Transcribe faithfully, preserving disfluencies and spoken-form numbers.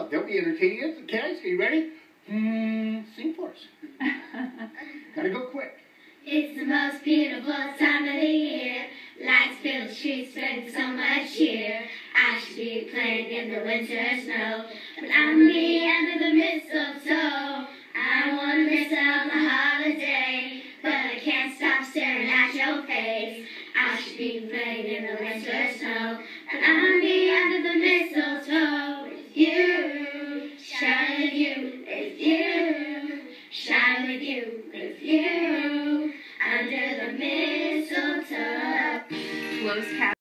uh, they'll be entertaining us. Okay, are you ready? Hmm, sing for us. Gotta go quick. It's the most beautiful time of the year. Lights fill the streets, spreading so much cheer. I should be playing in the winter snow, but I'm be under the mistletoe. I wanna miss out the holiday, but I can't stop staring at your face. I should be playing in the winter